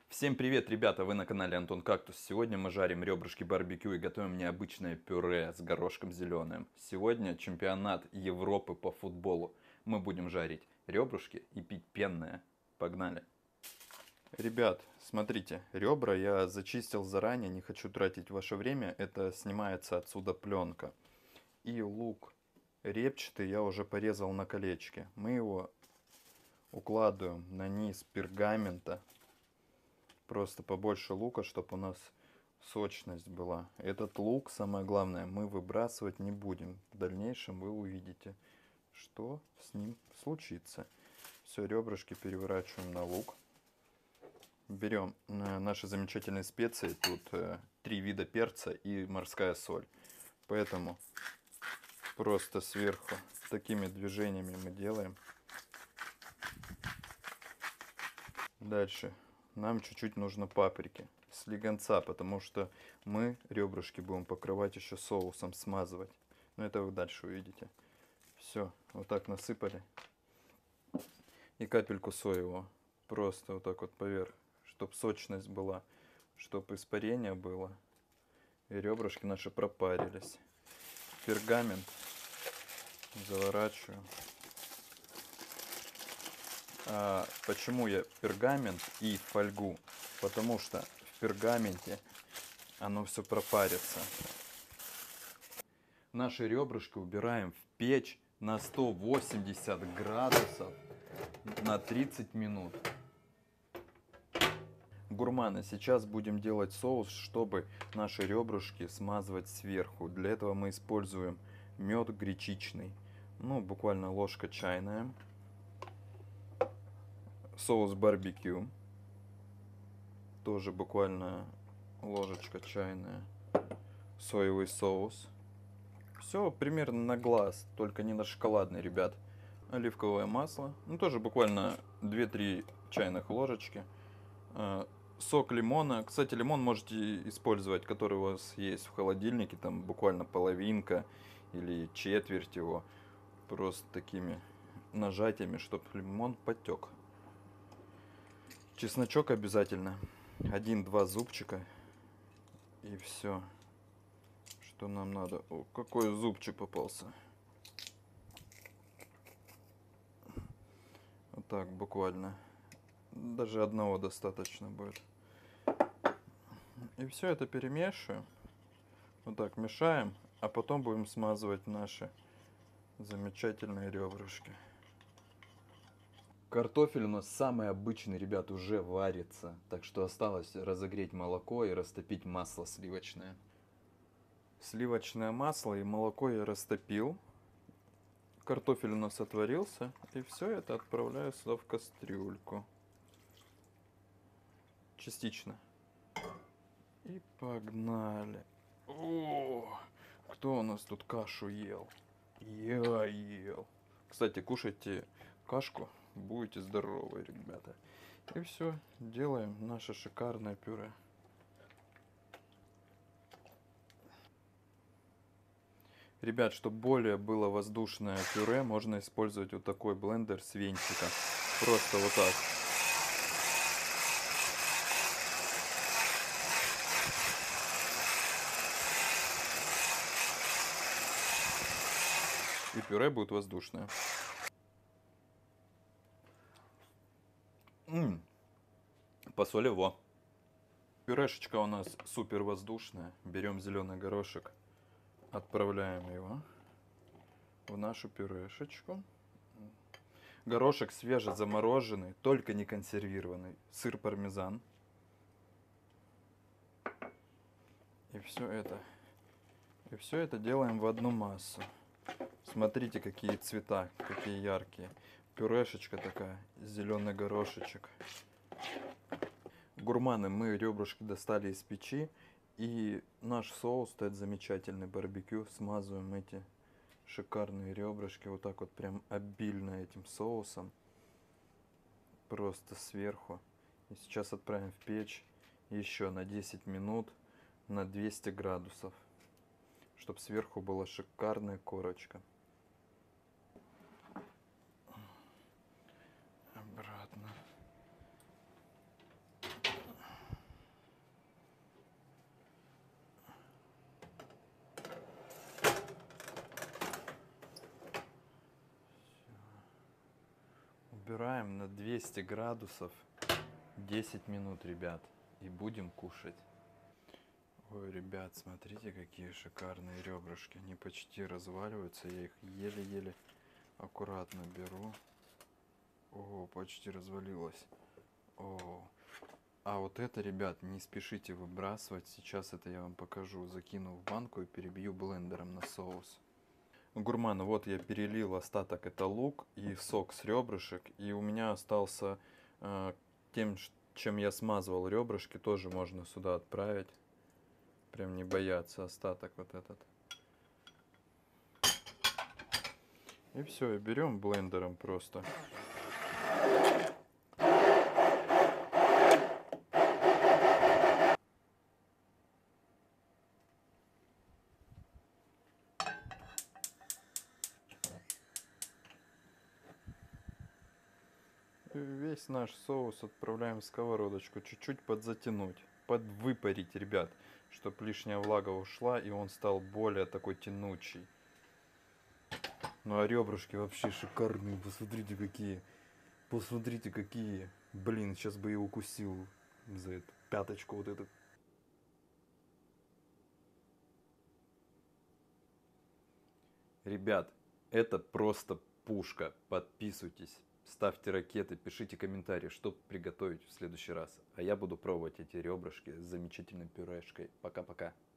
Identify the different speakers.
Speaker 1: Всем привет, ребята! Вы на канале Антон Кактус. Сегодня мы жарим ребрышки барбекю и готовим необычное пюре с горошком зеленым. Сегодня чемпионат Европы по футболу. Мы будем жарить ребрышки и пить пенное. Погнали! Ребят, смотрите, ребра я зачистил заранее, не хочу тратить ваше время. Это снимается отсюда пленка. И лук репчатый я уже порезал на колечки. Мы его укладываем на низ пергамента. Просто побольше лука, чтобы у нас сочность была. Этот лук, самое главное, мы выбрасывать не будем. В дальнейшем вы увидите, что с ним случится. Все, ребрышки переворачиваем на лук. Берем наши замечательные специи. Тут 3 вида перца и морская соль. Поэтому просто сверху такими движениями мы делаем. Дальше. Нам чуть-чуть нужно паприки, слегонца, потому что мы ребрышки будем покрывать еще соусом, смазывать. Но это вы дальше увидите. Все, вот так насыпали. И капельку соевого. Просто вот так вот поверх, чтобы сочность была, чтобы испарение было. И ребрышки наши пропарились. Пергамент заворачиваю. Почему я пергамент и фольгу? Потому что в пергаменте оно все пропарится. Наши ребрышки убираем в печь на 180 градусов на 30 минут. Гурманы, сейчас будем делать соус, чтобы наши ребрышки смазывать сверху. Для этого мы используем мед гречичный. Ну, буквально ложка чайная. Соус барбекю. Тоже буквально ложечка чайная. Соевый соус. Все примерно на глаз, только не на шоколадный, ребят. Оливковое масло. Ну, тоже буквально 2-3 чайных ложечки. Сок лимона. Кстати, лимон можете использовать, который у вас есть в холодильнике. Там буквально половинка или четверть его. Просто такими нажатиями, чтобы лимон потек. Чесночок обязательно. 1-2 зубчика. И все, что нам надо. О, какой зубчик попался. Вот так, буквально. Даже одного достаточно будет. И все это перемешиваем. Вот так мешаем. А потом будем смазывать наши замечательные ребрышки. Картофель у нас самый обычный, ребят, уже варится. Так что осталось разогреть молоко и растопить масло сливочное. Сливочное масло и молоко я растопил. Картофель у нас отварился. И все это отправляю сюда в кастрюльку. Частично. И погнали. О, кто у нас тут кашу ел? Я ел. Кстати, кушайте кашку. Будете здоровы, ребята. И все, делаем наше шикарное пюре. Ребят, чтобы более было воздушное пюре, можно использовать вот такой блендер с венчиком. Просто вот так. И пюре будет воздушное. Посоль его. Пюрешечка у нас супер воздушная. Берем зеленый горошек, отправляем его в нашу пюрешечку. Горошек свежезамороженный, только не консервированный. Сыр пармезан. И все это делаем в одну массу. Смотрите, какие цвета, какие яркие. Пюрешечка такая, зеленый горошечек. Гурманы, мы ребрышки достали из печи. И наш соус, это замечательный барбекю. Смазываем эти шикарные ребрышки вот так вот прям обильно этим соусом. Просто сверху. И сейчас отправим в печь еще на 10 минут на 200 градусов. Чтобы сверху была шикарная корочка. Обратно. убираем на 200 градусов 10 минут, ребят. И будем кушать. Ой, ребят, смотрите, какие шикарные ребрышки. Они почти разваливаются. Я их еле-еле аккуратно беру. О, почти развалилось. О. А вот это, ребят, не спешите выбрасывать. Сейчас это я вам покажу. Закину в банку и перебью блендером на соус. Гурман, вот я перелил остаток, это лук и сок с ребрышек. И у меня остался тем, чем я смазывал ребрышки, тоже можно сюда отправить. Прям не бояться остаток вот этот. И все, и берем блендером просто. И весь наш соус отправляем в сковородочку, чуть-чуть подзатянуть, подвыпарить, ребят, чтобы лишняя влага ушла и он стал более такой тянучий. Ну а ребрышки вообще шикарные, посмотрите какие. Посмотрите какие. Блин, сейчас бы я укусил за эту пяточку вот эту. Ребят, это просто пушка. Подписывайтесь, ставьте ракеты, пишите комментарии, что приготовить в следующий раз. А я буду пробовать эти ребрышки с замечательной пюрешкой. Пока-пока.